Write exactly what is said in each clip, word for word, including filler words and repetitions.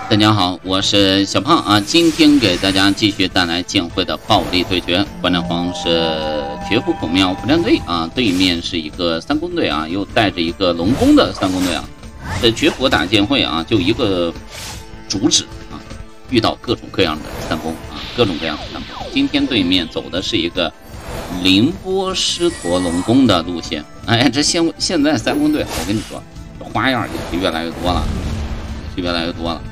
大家好，我是小胖啊，今天给大家继续带来剑会的暴力对决。观战方是绝夫孔庙不战队啊，对面是一个三公队啊，又带着一个龙宫的三公队啊。这绝夫打剑会啊，就一个主旨啊，遇到各种各样的三公啊，各种各样的三公。今天对面走的是一个凌波狮驼龙宫的路线。哎，这现现在三公队，我跟你说，花样也是越来越多了，是越来越多了。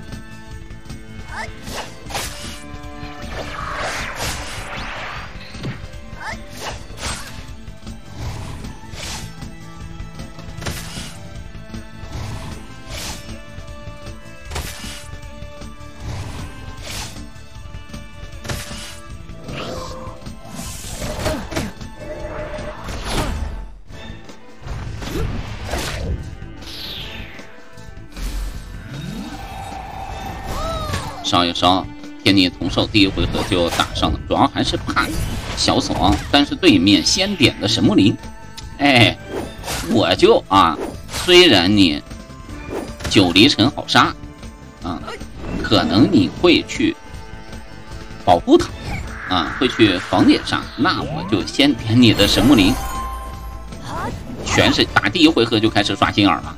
烧一烧，天地同寿，第一回合就打上了，主要还是怕小死亡。但是对面先点的神木林，哎，我就啊，虽然你九离尘好杀啊，可能你会去保护他啊，会去防点杀，那我就先点你的神木林，全是打第一回合就开始刷心眼了。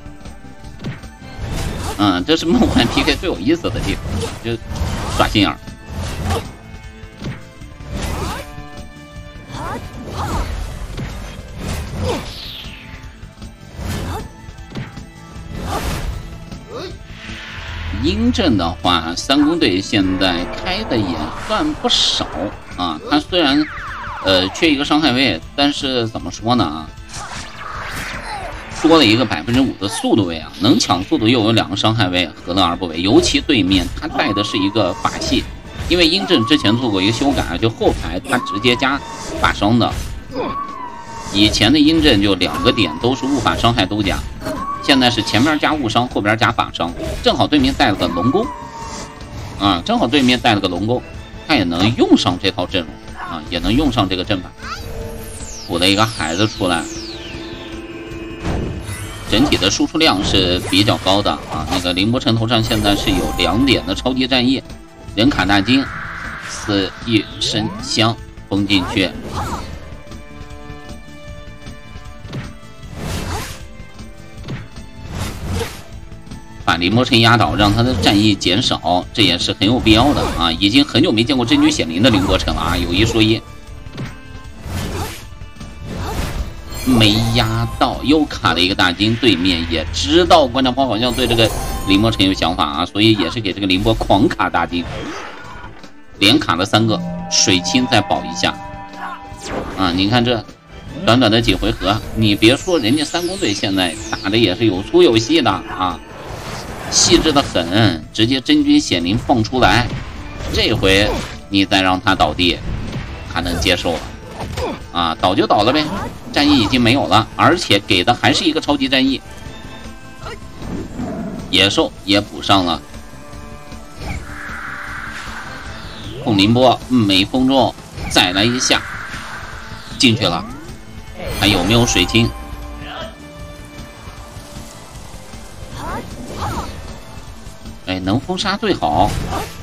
嗯，这是梦幻 P K 最有意思的地方，就刷心眼儿。鹰阵的话，三公队现在开的也算不少啊。他虽然呃缺一个伤害位，但是怎么说呢啊？多了一个百分之五的速度位啊，能抢速度又有两个伤害位，何乐而不为？尤其对面他带的是一个法系，因为鹰阵之前做过一个修改，就后排他直接加法伤的，以前的鹰阵就两个点都是物法伤害都加，现在是前边加物伤，后边加法伤，正好对面带了个龙宫啊，正好对面带了个龙宫，他也能用上这套阵容啊，也能用上这个阵法，补了一个孩子出来。整体的输出量是比较高的啊，那个凌波城头上现在是有两点的超级战役，人卡大金，四一神香封进去，把凌波城压倒，让他的战役减少，这也是很有必要的啊！已经很久没见过真君显灵的凌波城了啊，有一说一。没压到，又卡了一个大金，对面也知道观察方好像对这个凌波城有想法啊，所以也是给这个凌波狂卡大金，连卡了三个，水清再保一下啊！你看这短短的几回合，你别说人家三公队现在打的也是有粗有细的啊，细致的很，直接真君显灵放出来，这回你再让他倒地，他能接受了啊，倒就倒了呗。战役已经没有了，而且给的还是一个超级战役，野兽也补上了。控凌波没封中，再来一下进去了，还有没有水清？哎，能封杀最好，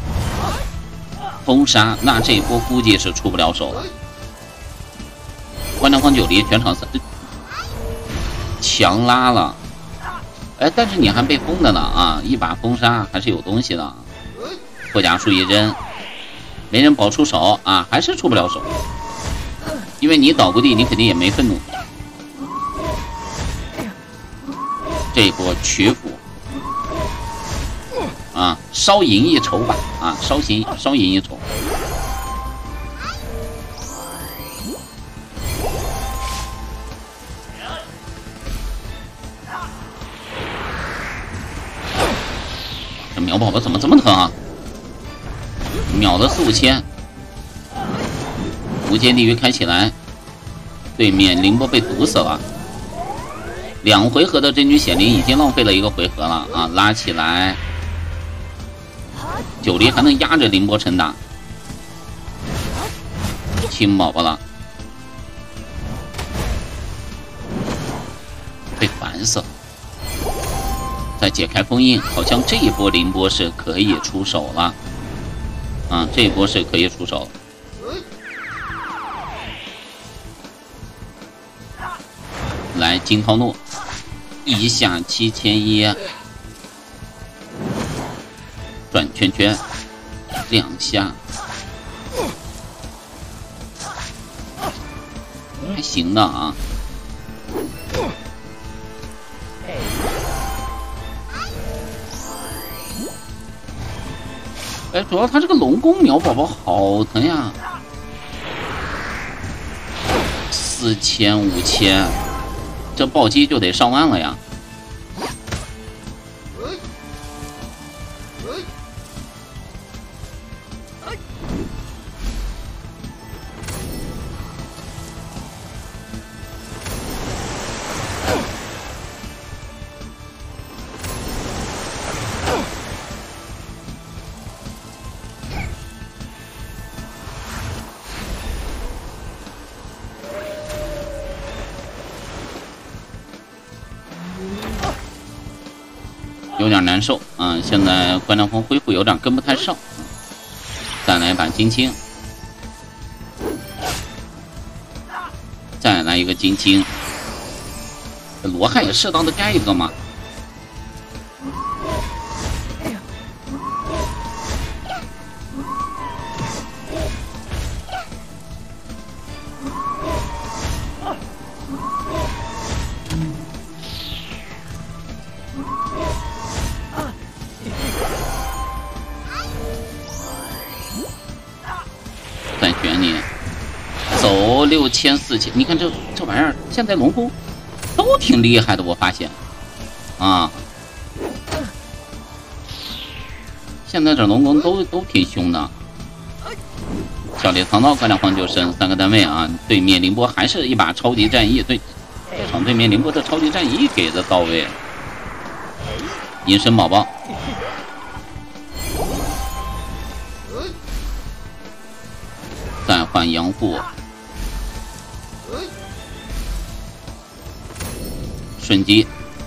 封杀那这一波估计是出不了手了。观察方九离全场三强拉了，哎，但是你还被封的呢啊！一把封杀还是有东西的。破甲术一扔，没人保出手啊，还是出不了手，因为你倒过地，你肯定也没愤怒。这一波曲阜啊，稍赢一筹吧啊，稍赢稍赢一筹。秒宝宝怎么这么疼啊？秒了四五千，无间地狱开起来，对面凌波被毒死了。两回合的真君显灵已经浪费了一个回合了啊！拉起来，九离还能压着凌波城打，亲宝宝了，被烦死了。 再解开封印，好像这一波凌波是可以出手了。啊，这一波是可以出手。来，金涛诺，一下七千一，转圈圈，两下，还行的啊。哎，主要他这个龙宫秒宝宝好疼呀，四千五千，这暴击就得上万了呀。有点难受啊、嗯！现在关张峰恢复有点跟不太上，再来一把金青，再来一个金青，罗汉也适当的该一个嘛。再卷你，走六千四千，你看这这玩意儿，现在龙宫都挺厉害的，我发现，啊，现在这龙宫都都挺凶的。小猎藏刀关两方就剩三个单位啊，对面凌波还是一把超级战役，对，这场对面凌波这超级战役给的到位。隐身宝宝。再换杨护，瞬击，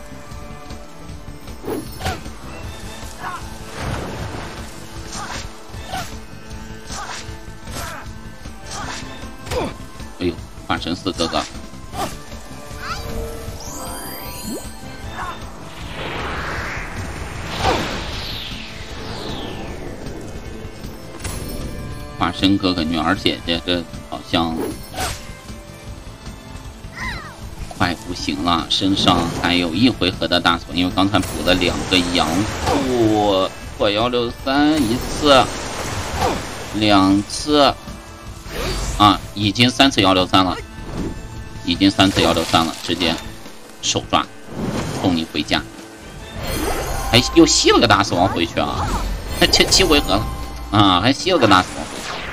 哎呦，化神四哥哥，化身哥哥女儿姐姐，这好像快不行了，身上还有一回合的大锁，因为刚才补了两个杨护，破幺六三一次，两次，啊，已经三次幺六三了，已经三次幺六三了，直接手抓，送你回家，还又吸了个大死亡回去啊，七七回合了啊，还吸了个大死亡。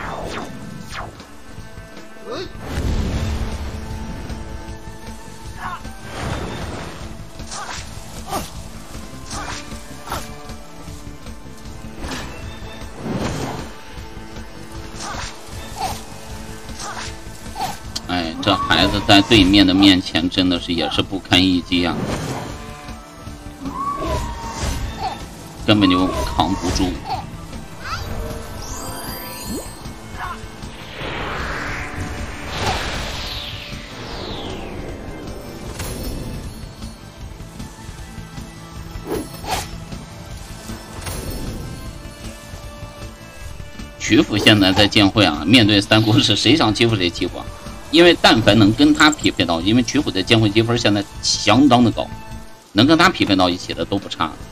哎，这孩子在对面的面前真的是也是不堪一击啊，根本就扛不住。曲阜现在在剑会啊，面对三国是谁想欺负谁欺负啊？因为但凡能跟他匹配到，因为曲阜的剑会积分现在相当的高，能跟他匹配到一起的都不差。